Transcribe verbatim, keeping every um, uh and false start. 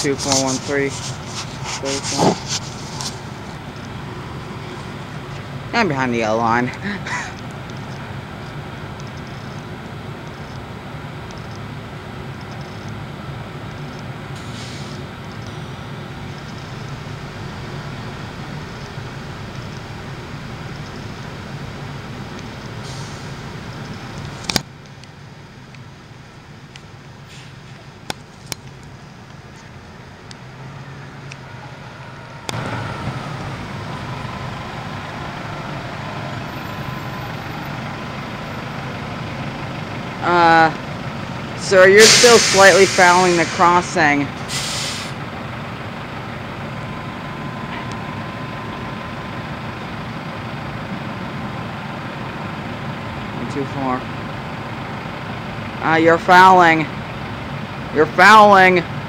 two four one three. I'm behind the yellow line. Uh, sir, you're still slightly fouling the crossing. Too far. Ah, uh, you're fouling. You're fouling.